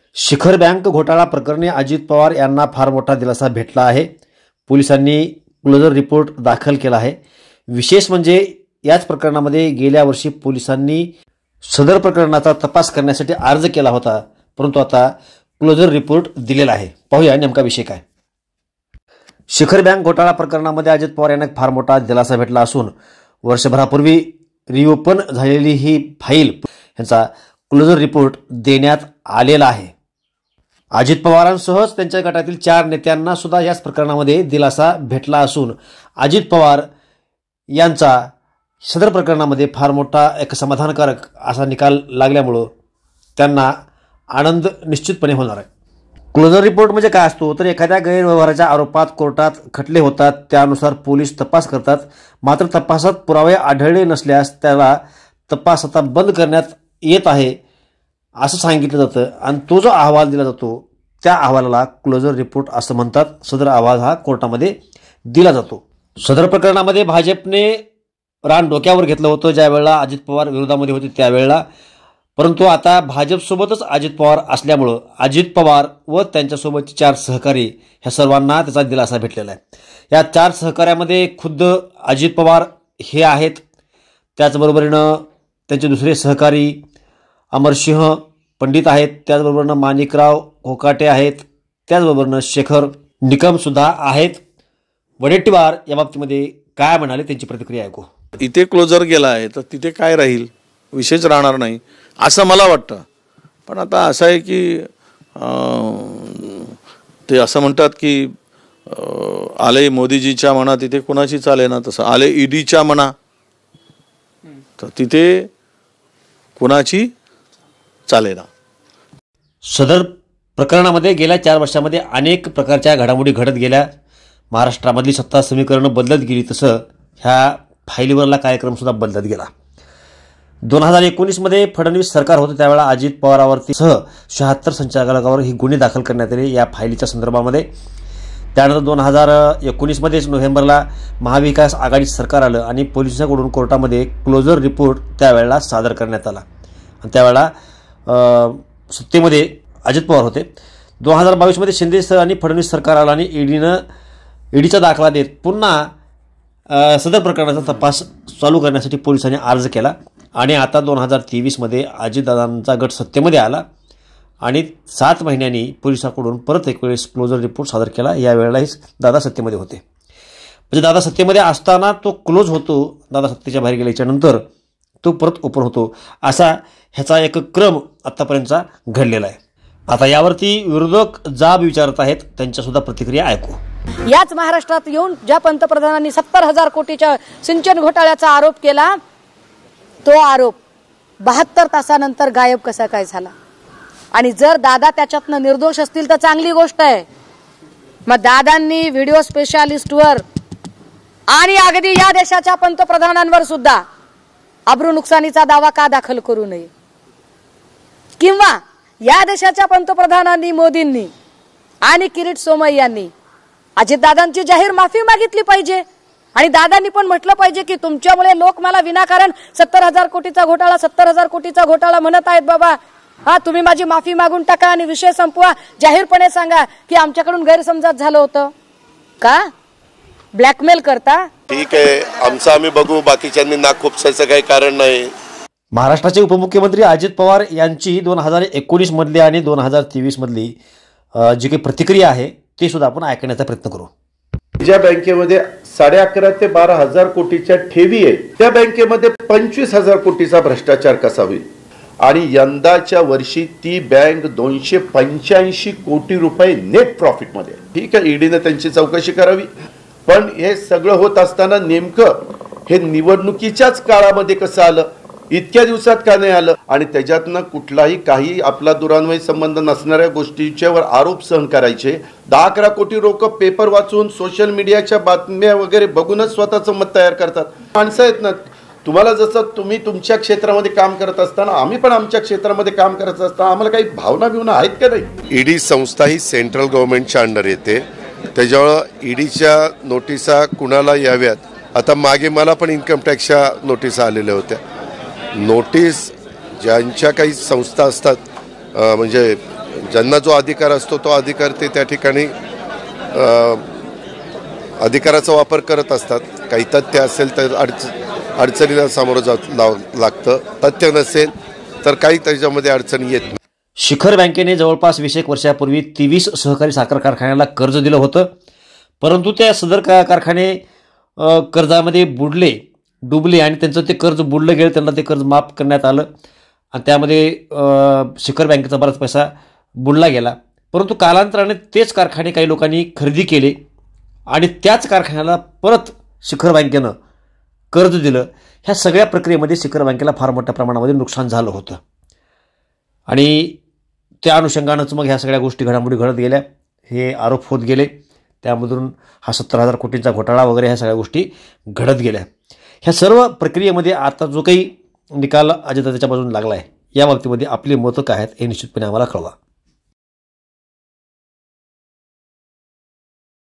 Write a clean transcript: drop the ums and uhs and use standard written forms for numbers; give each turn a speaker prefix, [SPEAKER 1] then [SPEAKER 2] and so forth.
[SPEAKER 1] शिखर बँक घोटाळा प्रकरणी अजित पवार यांना फार मोठा दिलासा भेटला आहे। पोलिसांनी क्लोजर रिपोर्ट दाखल केला आहे। विशेष म्हणजे याच प्रकरणामध्ये गेल्या वर्षी पोलिसांनी सदर प्रकरणाचा तपास करण्यासाठी अर्ज केला होता, परंतु आता क्लोजर रिपोर्ट दिलेला आहे। पाहूया नेमका विषय काय। शिखर बँक घोटाळा प्रकरणामध्ये अजित पवार यांना फार मोठा दिलासा भेटला असून वर्षभरापूर्वी रिओपन झालेली ही फाईल यांचा क्लोजर रिपोर्ट देण्यात आलेला आहे। अजित पवारांसहच त्यांच्या गटातील 4 नेत्यांना सुद्धा याच प्रकरणामध्ये दिलासा भेटला असून अजित पवार यांचा सदर प्रकरणामध्ये फार मोठा एक समाधानकारक असा निकाल लागल्यामुळे त्यांना आनंद निश्चितपणे होणार आहे। क्लोजर रिपोर्ट म्हणजे काय असतो तर एखाद्या गैरव्यवहाराच्या आरोपात कोर्टात खटले होतात, त्यानुसार पोलीस तपास करतात, मात्र तपासात पुरावे आढळले नसल्यास त्याला तपास आता बंद करण्यात येत आहे असं सांगितलं जातं आणि तो जो अहवाल दिला जातो त्या अहवालाला क्लोजर रिपोर्ट असं म्हणतात। सदर अहवाल हा कोर्टामध्ये दिला जातो। सदर प्रकरणामध्ये भाजपने रान डोक्यावर घेतलं होतं ज्या वेळेला अजित पवार विरोधामध्ये होते त्यावेळेला, परंतु आता भाजपसोबतच अजित पवार असल्यामुळे अजित पवार व त्यांच्यासोबतचे 4 सहकारी ह्या सर्वांना त्याचा दिलासा भेटलेला आहे। या 4 सहकार्यामध्ये खुद्द अजित पवार हे आहेत, त्याचबरोबरीनं त्यांचे दुसरे सहकारी अमरसिंह पंडित आहेत, त्याचबरोबरनं माणिकराव कोकाटे आहेत, त्याचबरोबरनं शेखर निकम सुद्धा आहेत। वडेट्टीवार या बाबतीमध्ये काय म्हणाले त्यांची प्रतिक्रिया ऐकू।
[SPEAKER 2] इथे क्लोजर गेला आहे तर तिथे काय राहील, विशेष राहणार नाही असं मला वाटतं। पण आता असं आहे की ते असं म्हणतात की आले मोदीजीच्या म्हणा तिथे कोणाची चाले ना, तसं आले ईडीच्या म्हणा तर तिथे कोणाची चाले ना।
[SPEAKER 1] सदर प्रकरणामध्ये गेल्या 4 वर्षामध्ये अनेक प्रकारच्या घडामोडी घडत गेल्या। महाराष्ट्रामधली सत्ता समीकरणं बदलत गेली, तसं ह्या फाईलीवरला कार्यक्रम सुद्धा बदलत गेला। 2019 मध्ये फडणवीस सरकार होतं त्यावेळेला अजित पवारावरती सह 76 संचालकांवर ही गुन्हे दाखल करण्यात आले या फाईलीच्या संदर्भामध्ये। त्यानंतर 2019 मध्येच नोव्हेंबरला महाविकास आघाडी सरकार आलं आणि पोलिसांकडून कोर्टामध्ये क्लोजर रिपोर्ट त्यावेळेला सादर करण्यात आला आणि त्यावेळेला सत्तेमध्ये अजित पवार होते। 2022 मध्ये शिंदे आणि फडणवीस सरकार आलं आणि ईडीचा दाखला देत पुन्हा सदर प्रकरणाचा तपास चालू करण्यासाठी पोलिसांनी अर्ज केला आणि आता 2023 मध्ये अजितदादांचा गट सत्तेमध्ये आला आणि 7 महिन्यांनी पोलिसांकडून परत एक वेळेस क्लोजर रिपोर्ट सादर केला। यावेळेलाही दादा सत्तेमध्ये होते, म्हणजे दादा सत्तेमध्ये असताना तो क्लोज होतो, दादा सत्तेच्या बाहेर गेल्याच्यानंतर तो परत ओपन होतो, असा ह्याचा एक क्रम आतापर्यंतचा घडलेला आहे। आता यावरती विरोधक जाब विचारत आहेत, त्यांच्यासुद्धा प्रतिक्रिया ऐकू।
[SPEAKER 3] याच महाराष्ट्रात येऊन ज्या पंतप्रधानांनी 70,000 कोटीच्या सिंचन घोटाळ्याचा आरोप केला तो आरोप 72 तासानंतर गायब कसा काय झाला। आणि जर दादा त्याच्यातनं निर्दोष असतील तर चांगली गोष्ट आहे, मग दादांनी व्हिडिओ स्पेशालिस्टवर आणि अगदी या देशाच्या पंतप्रधानांवर सुद्धा अब्रू नुकसानीचा दावा का दाखल करू नये, किंवा या देशाच्या पंतप्रधानांनी मोदींनी आणि किरीट सोमय्या यांनी अजितदादांची जाहीर माफी मागितली पाहिजे आणि दादांनी पण म्हटलं पाहिजे की तुमच्यामुळे लोक मला विनाकारण 70,000 कोटीचा घोटाळा 70,000 कोटीचा घोटाळा म्हणत आहेत बाबा, हा तुम्ही माझी माफी मागून टाका आणि विषय संपवा, जाहीरपणे सांगा की आमच्याकडून गैरसमजात झालं होतं का, ब्लॅकमेल करता।
[SPEAKER 4] ठीक आहे, आमचं आम्ही बघू, बाकीच्यांनी नाक खुपसायचं काही कारण नाही।
[SPEAKER 1] महाराष्ट्राचे उपमुख्यमंत्री अजित पवार यांची 2019 मधली आणि 2023 मधली जी काही प्रतिक्रिया आहे ते सुद्धा आपण ऐकण्याचा प्रयत्न करू।
[SPEAKER 5] ज्या बँकेमध्ये 11.5 ते 12,000 कोटीच्या ठेवी आहे त्या बँकेमध्ये 25,000 कोटीचा भ्रष्टाचार कसा होईल आणि यंदाच्या वर्षी ती बँक 285 कोटी रुपये नेट प्रॉफिट मध्ये। ठीक आहे, ईडीने त्यांची चौकशी करावी, पण हे सगळं होत असताना नेमकं हे निवडणुकीच्याच काळामध्ये कसं आलं, इतक्या दिवसात का नाही आलं आणि त्याच्यातनं कुठलाही काही आपला दुरान्वयी संबंध नसणाऱ्या गोष्टींच्यावर आरोप सहन करायचे। 10-11 कोटी लोक पेपर वाचून सोशल मीडियाच्या बातम्या वगैरे बघूनच स्वतःचं मत तयार करतात। माणसं आहेत ना, तुम्हाला जसं तुम्ही तुमच्या क्षेत्रामध्ये काम करत असताना आम्ही पण आमच्या क्षेत्रामध्ये काम करत असताना आम्हाला काही भावना बिवना आहेत का नाही।
[SPEAKER 4] ईडी संस्था ही सेंट्रल गव्हर्नमेंटच्या अंडर येते, त्याच्यामुळं ईडीच्या नोटिसा कुणाला याव्यात, आता मागे मला पण इन्कम टॅक्सच्या नोटिसा आलेल्या होत्या। नोटीस ज्यांच्या काही संस्था असतात म्हणजे ज्यांना जो अधिकार असतो तो अधिकार ते त्या ठिकाणी अधिकाराचा वापर करत असतात. काही तथ्य असेल तर अडचणीला सामोरं लागतं, तथ्य नसेल तर काही त्याच्यामध्ये अडचणी येत नाही.
[SPEAKER 1] शिखर बँकेने जवळपास 20 वर्षापूर्वी 23 सहकारी साखर कारखान्याला कर्ज दिलं होतं, परंतु त्या सदर कारखाने कर्जामध्ये डुबले आणि त्यांचं ते कर्ज बुडलं गेलं. त्यांना ते कर्ज माफ करण्यात आलं आणि त्यामध्ये शिखर बँकेचा बराच पैसा बुडला गेला. परंतु कालांतराने तेच कारखाने काही लोकांनी खरेदी केले आणि त्याच कारखान्याला परत शिखर बँकेनं कर्ज दिलं. ह्या सगळ्या प्रक्रियेमध्ये शिखर बँकेला फार मोठ्या प्रमाणामध्ये नुकसान झालं होतं आणि त्या अनुषंगानंच मग ह्या सगळ्या गोष्टी घडामोडी घडत गेल्या, हे आरोप होत गेले. त्यामधून हा 70,000 कोटींचा घोटाळा वगैरे ह्या सगळ्या गोष्टी घडत गेल्या. ह्या सर्व प्रक्रियेमध्ये आता जो काही निकाल अजितदादाच्या बाजूने लागला आहे, या बाबतीमध्ये आपली मतं काय आहेत हे निश्चितपणे आम्हाला कळवा.